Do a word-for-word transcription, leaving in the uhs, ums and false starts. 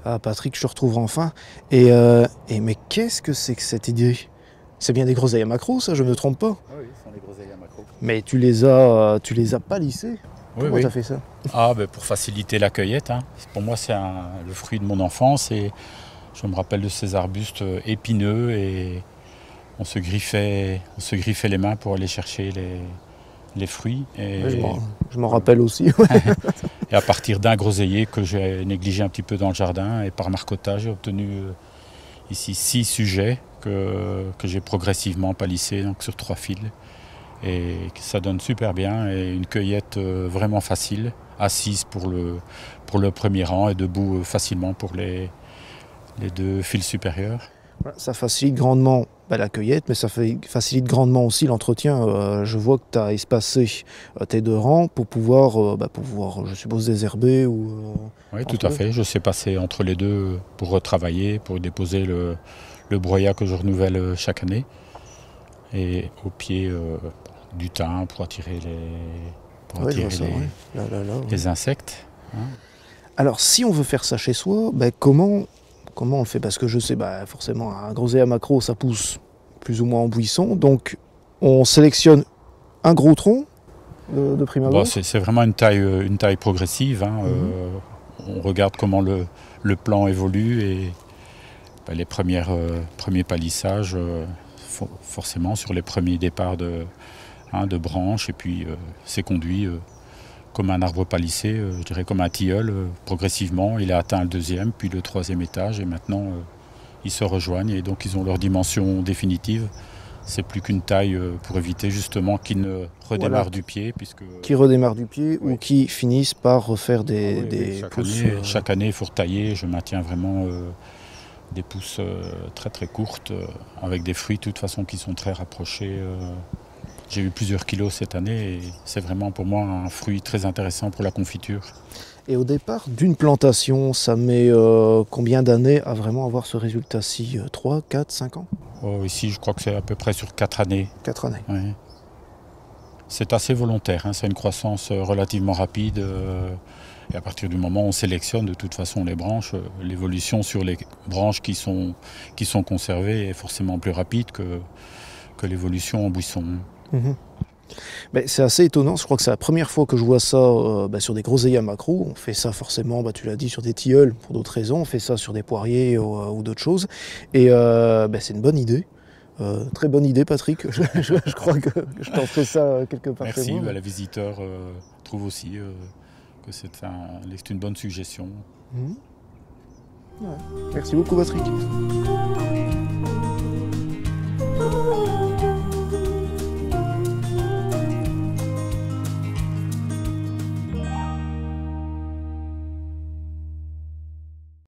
Ah Patrick, je te retrouve enfin. Et, euh, et mais qu'est-ce que c'est que cette idée? C'est bien des groseilles à macro, ça, je me trompe pas. Ah oui, ce sont les groseilles à macro. Mais tu les as, tu les as palissées. Oui, Comment oui. t'as fait ça? Ah, ben pour faciliter la cueillette, hein. Pour moi, c'est un- le fruit de mon enfance et je me rappelle de ces arbustes épineux et on se griffait, on se griffait les mains pour aller chercher les, les fruits. Et, Ouais, je m'en, je m'en rappelle aussi. Ouais. et à partir d'un groseillier que j'ai négligé un petit peu dans le jardin et par marcottage, j'ai obtenu euh, ici six sujets que, que j'ai progressivement palissés donc sur trois fils. Et ça donne super bien et une cueillette euh, vraiment facile, assise pour le, pour le premier rang et debout euh, facilement pour les, les deux fils supérieurs. Voilà, ça facilite grandement bah, la cueillette, mais ça fait, facilite grandement aussi l'entretien. Euh, je vois que tu as espacé euh, tes deux rangs pour pouvoir, euh, bah, pour pouvoir, je suppose, désherber ou. Euh, Oui, tout à fait. Je sais passer entre les deux pour retravailler, pour déposer le, le broyat que je renouvelle chaque année. Et au pied euh, du thym pour attirer les, pour Ouais, je attirer vois ça, les, ouais. Là, là, là, ouais. les insectes. Hein. Alors, si on veut faire ça chez soi, bah, comment, comment on le fait? Parce que je sais, bah, forcément, un groseille à macro, ça pousse plus ou moins en buisson. Donc, on sélectionne un gros tronc de, de prime Bon, abord. c'est, c'est vraiment une taille, une taille progressive. Hein. Mhm. Euh, on regarde comment le, le plan évolue et bah, les premières, euh, premiers palissages, euh, for- forcément sur les premiers départs de, hein, de branches. Et puis, euh, c'est conduit euh, comme un arbre palissé, euh, je dirais comme un tilleul. Euh, progressivement, il a atteint le deuxième, puis le troisième étage. Et maintenant, euh, ils se rejoignent et donc ils ont leur dimension définitive. C'est plus qu'une taille euh, pour éviter justement qu'ils ne redémarrent Voilà. du pied. Puisque, Qui redémarrent du pied Oui. ou qui finissent par refaire des, Ah oui, des oui, chaque, pousses. année, euh, chaque année, il faut retailler. Je maintiens vraiment euh, des pousses euh, très très courtes euh, avec des fruits de toute façon qui sont très rapprochés. euh. J'ai eu plusieurs kilos cette année et c'est vraiment pour moi un fruit très intéressant pour la confiture. Et au départ d'une plantation, ça met euh, combien d'années à vraiment avoir ce résultat-ci? Trois, quatre, cinq ans? Oh, ici, je crois que c'est à peu près sur quatre années. Quatre années. Ouais. C'est assez volontaire, hein. C'est une croissance euh, relativement rapide. euh, Et à partir du moment où on sélectionne de toute façon les branches, euh, l'évolution sur les branches qui sont, qui sont conservées est forcément plus rapide que, que l'évolution en buisson. Mhm. Mais c'est assez étonnant, je crois que c'est la première fois que je vois ça euh, bah, sur des groseilliers à macro. On fait ça forcément, bah, tu l'as dit, sur des tilleuls pour d'autres raisons, on fait ça sur des poiriers ou, euh, ou d'autres choses. Et euh, bah, c'est une bonne idée. Euh, très bonne idée, Patrick. Je, je- je crois que je t'en ferai ça euh, quelque part chez Merci, moi. bah, les visiteurs euh, trouvent aussi euh, que c'est, un, c'est une bonne suggestion. Mhm. Ouais. Merci beaucoup, Patrick.